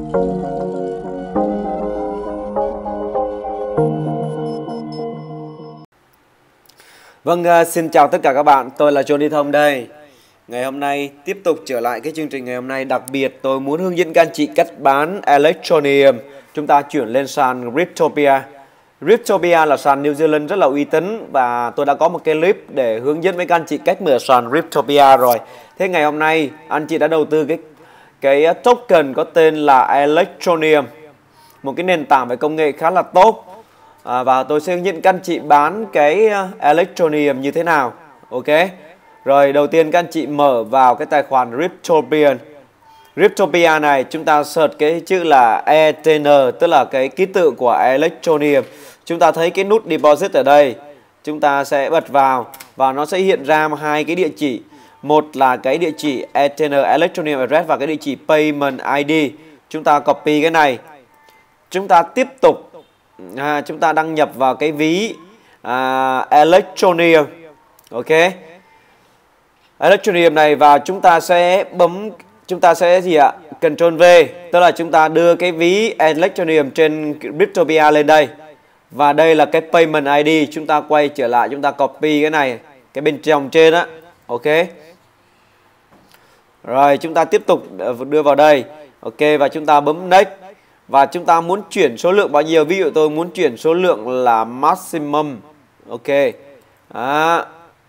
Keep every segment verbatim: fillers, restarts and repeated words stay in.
Vâng, uh, xin chào tất cả các bạn, tôi là Johnny Thông đây. Ngày hôm nay tiếp tục trở lại cái chương trình ngày hôm nay. Đặc biệt tôi muốn hướng dẫn các anh chị cách bán Electroneum. Chúng ta chuyển lên sàn Cryptopia. Cryptopia là sàn New Zealand rất là uy tín. Và tôi đã có một cái clip để hướng dẫn với các anh chị cách mở sàn Cryptopia rồi. Thế ngày hôm nay anh chị đã đầu tư cái, cái token có tên là Electroneum, một cái nền tảng về công nghệ khá là tốt. À, và tôi sẽ hướng dẫn các anh chị bán cái Electroneum như thế nào. Ok. Rồi đầu tiên các anh chị mở vào cái tài khoản Cryptopia. Cryptopia này chúng ta search cái chữ là E T N, tức là cái ký tự của Electroneum. Chúng ta thấy cái nút deposit ở đây. Chúng ta sẽ bật vào và nó sẽ hiện ra hai cái địa chỉ. Một là cái địa chỉ E T N Electroneum address và cái địa chỉ Payment I D. Chúng ta copy cái này. Chúng ta tiếp tục À, chúng ta đăng nhập vào cái ví à, Electroneum. Ok. Electroneum này và chúng ta sẽ bấm, chúng ta sẽ gì ạ? Control V, tức là chúng ta đưa cái ví Electroneum trên Cryptopia lên đây. Và đây là cái Payment I D. Chúng ta quay trở lại, chúng ta copy cái này, cái bên trong trên á. Ok. Rồi chúng ta tiếp tục đưa vào đây. Ok, và chúng ta bấm Next. Và chúng ta muốn chuyển số lượng bao nhiêu? Ví dụ tôi muốn chuyển số lượng là maximum. Ok. Đó.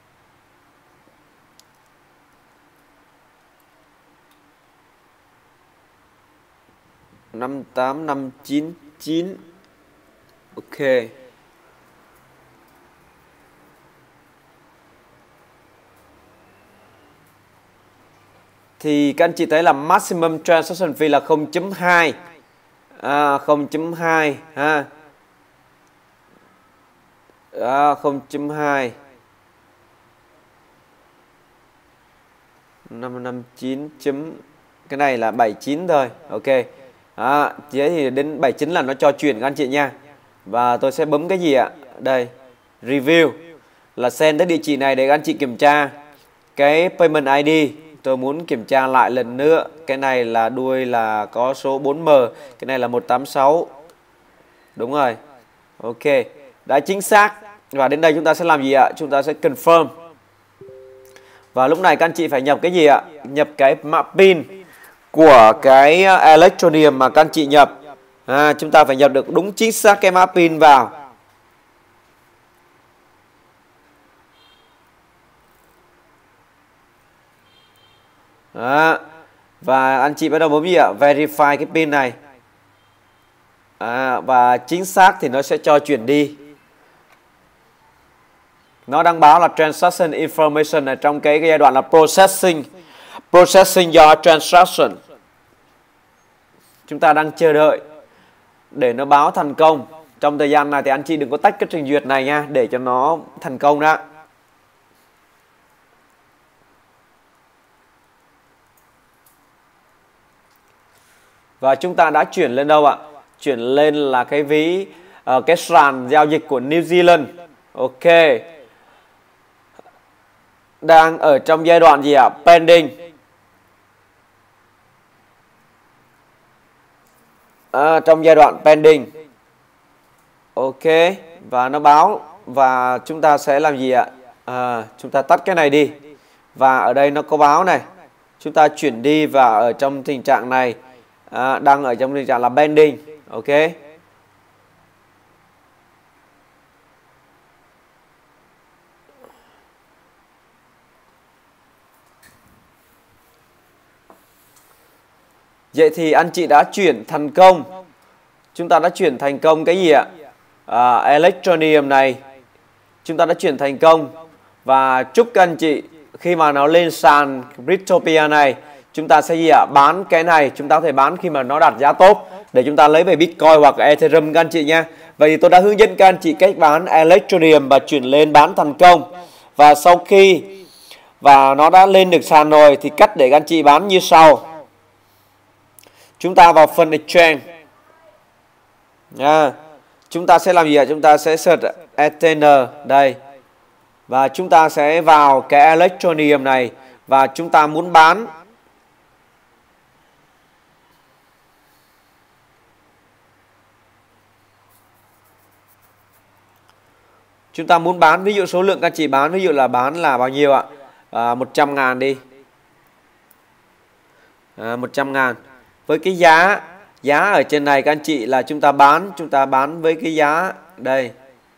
năm tám năm chín chín. Ok. Thì các anh chị thấy là maximum transaction fee là không chấm hai. À, không chấm hai ha. À, không chấm hai. năm năm chín chấm, cái này là bảy chín thôi. Ok. À, thế thì đến bảy chín là nó cho chuyển các anh chị nha. Và tôi sẽ bấm cái gì ạ? Đây, review là send tới địa chỉ này để các anh chị kiểm tra cái payment I D. Tôi muốn kiểm tra lại lần nữa. Cái này là đuôi là có số bốn M. Cái này là một tám sáu. Đúng rồi. Ok. Đã chính xác. Và đến đây chúng ta sẽ làm gì ạ? Chúng ta sẽ confirm. Và lúc này các anh chị phải nhập cái gì ạ? Nhập cái mã pin của cái Electroneum mà các anh chị nhập. À, chúng ta phải nhập được đúng chính xác cái mã pin vào. Đó. Và anh chị bắt đầu bấm gì ạ? Verify cái pin này. À, và chính xác thì nó sẽ cho chuyển đi. Nó đang báo là transaction information ở trong cái, cái giai đoạn là processing. Processing your transaction. Chúng ta đang chờ đợi để nó báo thành công. Trong thời gian này thì anh chị đừng có tách cái trình duyệt này nha, để cho nó thành công đã. Và chúng ta đã chuyển lên đâu ạ? Chuyển lên là cái ví uh, cái sàn giao dịch của New Zealand. Ok. Đang ở trong giai đoạn gì ạ? Pending. À, trong giai đoạn pending. Ok. Và nó báo. Và chúng ta sẽ làm gì ạ? À, chúng ta tắt cái này đi. Và ở đây nó có báo này. Chúng ta chuyển đi và ở trong tình trạng này. À, đang ở trong tình trạng là pending. Ok. Vậy thì anh chị đã chuyển thành công. Chúng ta đã chuyển thành công cái gì ạ? À, Electroneum này. Chúng ta đã chuyển thành công. Và chúc các anh chị khi mà nó lên sàn Cryptopia này, chúng ta sẽ gì ạ? Bán cái này. Chúng ta có thể bán khi mà nó đạt giá tốt để chúng ta lấy về Bitcoin hoặc Ethereum các anh chị nha. Vậy thì tôi đã hướng dẫn các anh chị cách bán Electroneum và chuyển lên bán thành công. Và sau khi và nó đã lên được sàn rồi thì cách để các anh chị bán như sau. Chúng ta vào phần exchange. À, chúng ta sẽ làm gì ạ? Chúng ta sẽ search E T N đây. Và chúng ta sẽ vào cái Electroneum này và chúng ta muốn bán. Chúng ta muốn bán, ví dụ số lượng các anh chị bán, ví dụ là bán là bao nhiêu ạ? À, một trăm ngàn đi. À, một trăm ngàn. Với cái giá, giá ở trên này các anh chị là chúng ta bán, chúng ta bán với cái giá đây.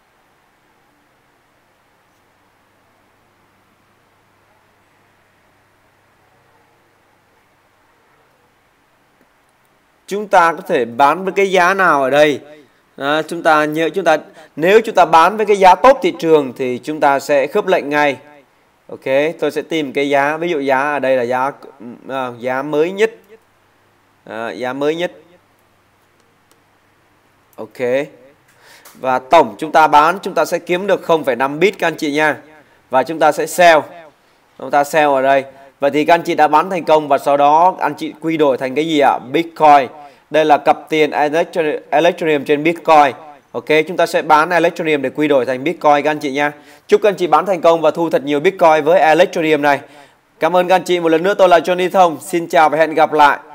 Chúng ta có thể bán với cái giá nào ở đây? À, chúng ta nhớ chúng ta nếu chúng ta bán với cái giá tốt thị trường thì chúng ta sẽ khớp lệnh ngay. Ok, tôi sẽ tìm cái giá, ví dụ giá ở đây là giá à, giá mới nhất. À, giá mới nhất. Ok. Và tổng chúng ta bán chúng ta sẽ kiếm được không phẩy năm bit các anh chị nha. Và chúng ta sẽ sell. Chúng ta sell ở đây. Vậy thì các anh chị đã bán thành công và sau đó anh chị quy đổi thành cái gì ạ? Bitcoin. Đây là cặp tiền Electroneum trên Bitcoin. Ok, chúng ta sẽ bán Electroneum để quy đổi thành Bitcoin các anh chị nha. Chúc các anh chị bán thành công và thu thật nhiều Bitcoin với Electroneum này. Cảm ơn các anh chị một lần nữa, tôi là Johnny Thông. Xin chào và hẹn gặp lại.